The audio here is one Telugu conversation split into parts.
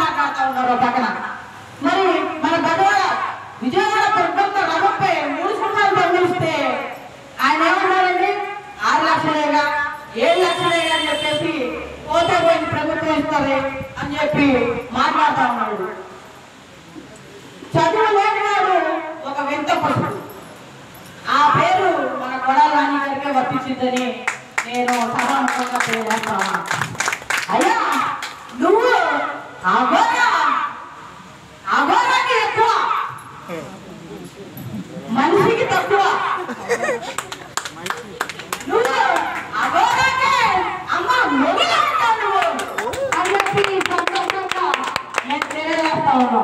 మాట్లాడుతూ ఉన్నారు పక్కన. మరి మన గడవాడ విజయవాడ ప్రభుత్వ రథంపై 3 సంవత్సరాలు పంపిస్తే ఆయన ఏమన్నారండి? 6 లక్షలేగా 7 లక్షలేగా అని చెప్పేసి పోతే పోయి ప్రభుత్వం ఇస్తుంది అని చెప్పి మాట్లాడుతూ ఉన్నాడు. చదువు లేనివాడు ఒక వింత పశువు. ఆ పేరు మన కొడాలి నాని గారికే వర్తించిందని నేను సభాముఖంగా తెలియజేస్తాను. అయ్యా నువ్వు అఘోరాకి ఎక్కువ, మనిషికి తక్కువ. నువ్వు అఘోరాకే అమ్మ మొదలు అంటావు నువ్వు అని చెప్పి సంతోషంగా నేను తెలియజేస్తా ఉన్నాను.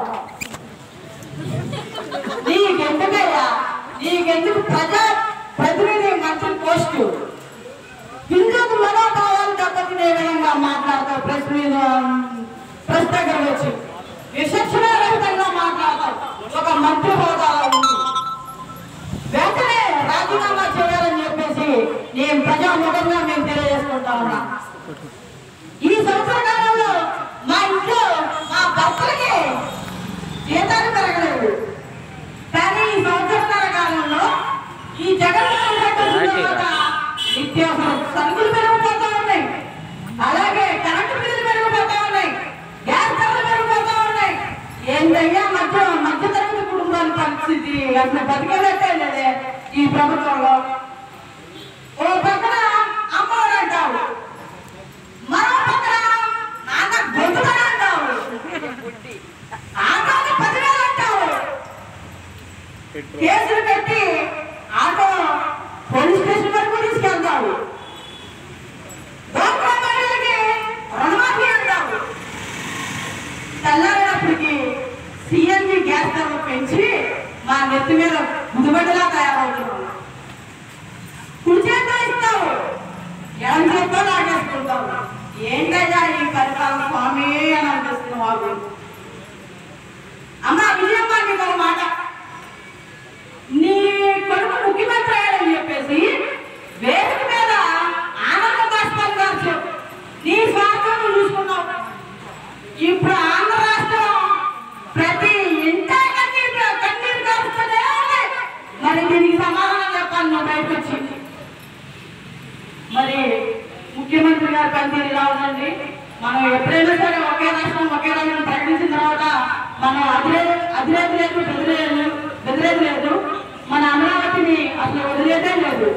నీకెందుకయ్యా, నీకెందుకు ప్రజా ప్రతినిధి మంత్రి పోస్టు? హిందువుకు మనోభావాలు దెబ్బతినే విధంగా మాట్లాడతావు. ప్రెస్ దగ్గర వచ్చి విచక్షణారహితంగా మాట్లాడతావు. ఒక మంత్రి హోదాలో ఉంది. వెంటనే రాజీనామా చేయాలని చెప్పేసి నేను ప్రజాముఖంగా మేము తెలియజేసుకుంటా ఉన్నా. ఈ సంవత్సర కాలంలో మా ఇంట్లో మా భర్తలకి జీతాలు పెరగలేదు. కానీ ఈ సంవత్సరాల కాలంలో ఈ జగన్మోహన్ రెడ్డి నిత్యావసర సరుకులు పెరిగిపోతా ఉన్నాయి, అలాగే కరెంటు బిల్లులు పెరిగిపోతా ఉన్నాయి, గ్యాస్ ధరలు పెరిగిపోతా ఉన్నాయి. ఏంటయ్యా మధ్యతరగతి కుటుంబాల పరిస్థితి అసలు బతికేటట్టే లేదే ఈ ప్రభుత్వంలో. ఓ పక్కన అమ్మఒడి అంటావు, మరో పక్కన నాన్న గొంతులని అంటావు, ఆటోని 10,000 అంటావు. కేసులు పెట్టి ఆటో పోలీస్ స్టేషన్ వరకు తీసుకెళ్తావు. రుణమాఫీ అంటావు. తెల్లారేటప్పటికి సిఎన్జి గ్యాస్ ధరలు పెంచి మా నెత్తి మీద ముదుబడిలా తయారవుతున్నావు. కుడి చేతితో ఇస్తావు, ఎడం చేతితో లాగేసుకుంటావు. ఏంటయ్యా ఈ పరిపాలన స్వామి అని అనిపిస్తుంది మాకు. అమ్మ విజయమ్మ నీకు ఒక మాట, నీ కొడుకు ముఖ్యమంత్రి అయ్యాడని చెప్పేసి వేదిక మీద ఆనంద బాష్పాలు కావచ్చు, నీ స్వార్థం చూసుకున్నావు. ఇప్పుడు ఆంధ్ర రాష్ట్రం ప్రతి ఇంట కన్నీరు కారుస్తూనే ఉంది. మరి దీనికి సమాధానం చెప్పాలి నువ్వు బయటకు వచ్చి. మరి ముఖ్యమంత్రి గారు పనితీరు ఇలా ఉందండి. మనం ఎప్పుడైనా సరే ఒకే రాష్ట్రం ఒకే రాష్ట్రం ప్రకటించిన తర్వాత మనం అధిరేది లేదు బెదిరేది లేదు. మన అమరావతిని అసలు వదిలేదే లేదు.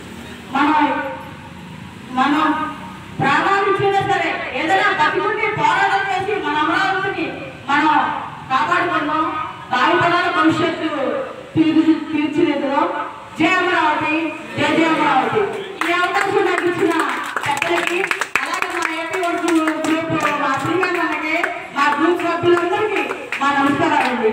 మనం ప్రాణాలు ఇచ్చినా సరే ఏదైనా బతికుండి పోరాటం చేసి మన అమరావతిని మనం కాపాడుకున్నాం. బాగుపడాల భవిష్యత్తు తీర్చిదిద్దులో జయ అమరావతి, జయ జయ అమరావతి. ఈ అవకాశం నాకు ఇచ్చిన పెద్దలకి, అలాగే మా ఏపీ గ్రూప్ మా శ్రీకాంతకి, మా గ్రూప్ సభ్యులందరికీ మా నమస్కారాలండి.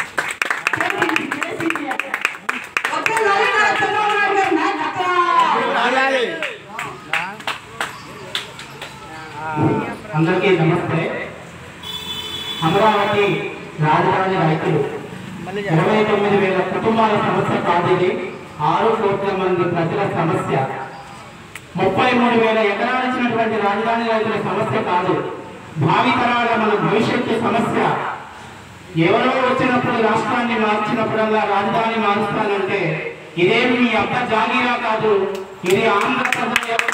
అందరికీ నమస్తే. అమరావతి రాజధాని రైతులు 29,000 కుటుంబాల సమస్య కాదు ఇది. 6 కోట్ల మంది ప్రజల సమస్య. 33,000 ఎకరాలు ఇచ్చినటువంటి రాజధాని రైతుల సమస్య కాదు. భావితరాల మన భవిష్యత్తు సమస్య. ఎవరో వచ్చినప్పుడు రాష్ట్రాన్ని మార్చినప్పుడల్లా రాజధాని మారుస్తానంటే ఇదేమి మీ అబ్బ జాగీరా కాదు, ఇది ఆంధ్రప్రదేశ్ యొక్క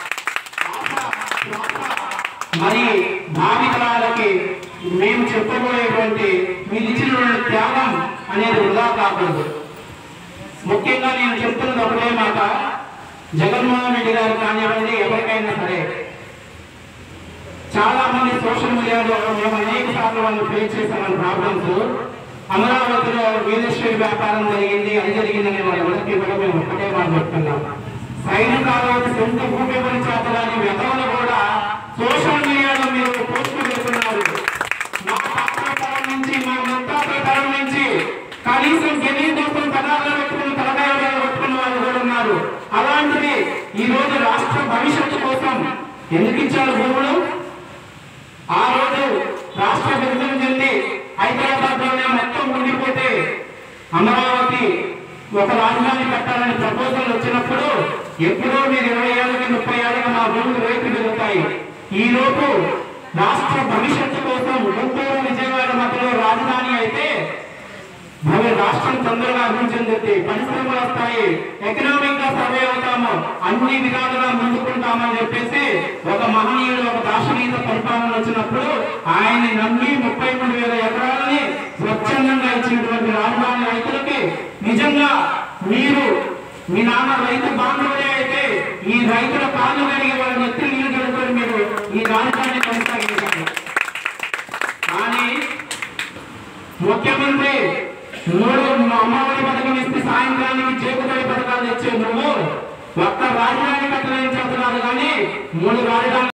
మరి భావితరాలకి మేము చెప్పబోయేటువంటి మీరు ఇచ్చిన త్యాగం అనేది వృధా కాకూడదు. ముఖ్యంగా నేను చెప్తున్నది ఒకటే మాట, జగన్మోహన్ రెడ్డి గారు కానివ్వండి, ఎవరికైనా సరే చాలా మంది సోషల్ మీడియాలో మేము అనేక సార్లు వాళ్ళు ఫేస్ చేసామని ప్రాబ్లమ్స్. అమరావతిలో రియల్ ఎస్టేట్ వ్యాపారం జరిగింది, అది జరిగిందని వాళ్ళు ఎవరికి కూడా మేము ఒక్కటే మాట్లాడుతున్నాం. సైనికాలు సొంత భూమి గురించి చేతగాని వెతలు కూడా సోషల్ మీడియాలో మీరు పోస్టులు పెడుతున్నారు. మా పాత్ర నుంచి మా ముత్తాతల తరం నుంచి కనీసం గెలిచిన కోసం పదార్థాలు పెట్టుకుని తలకాయలు పెట్టుకున్న వాళ్ళు కూడా ఉన్నారు. అలాంటిది ఈ రోజు రాష్ట్ర భవిష్యత్తు కోసం ఎందుకు ఇచ్చారు భూములు? ఆ రోజు రాష్ట్ర విభజన చెంది హైదరాబాద్ లోనే మొత్తం ఉండిపోతే అమరావతి ఒక రాజధాని కట్టాలని ప్రపోజల్ వచ్చినప్పుడు ఎప్పుడో మీరు 20 ఏళ్ళకి 30 ఏళ్ళకి మా భూములు రేట్లు పెరుగుతాయి. ఈ లోపు రాష్ట్ర భవిష్యత్తు కోసం గుంటూరు అభివృద్ధి చెందుతుంది, పరిశ్రమలు వస్తాయి, ఎకనామిక్ గా సర్వే అవుతాము, అన్ని విధాలుగా ముందుకుంటామని చెప్పేసి ఒక మహనీయుడు ఒక దార్శనిక పరిపాలన వచ్చినప్పుడు ఆయన్ని నమ్మి 33,000 ఎకరాలని స్వచ్ఛందంగా ఇచ్చినటువంటి రాజధాని రైతులకి నిజంగా మీరు మీ నాన్న రైతు బాంధవుడే అయితే ఈ రైతుల కాళ్ళు కడిగి వాళ్ళ నెత్తి నీళ్లు కడుకొని మీరు ఈ రాజధానిని కొనసాగించారు. కానీ ముఖ్యమంత్రి 3 అమ్మఒడి పథకం ఇస్తే సాయంత్రానికి చేకుతడి పథకాలు తెచ్చే నువ్వు ఒక్క రాజధాని కట్టలేని చేస్తున్నారు కానీ 3 రాజధాని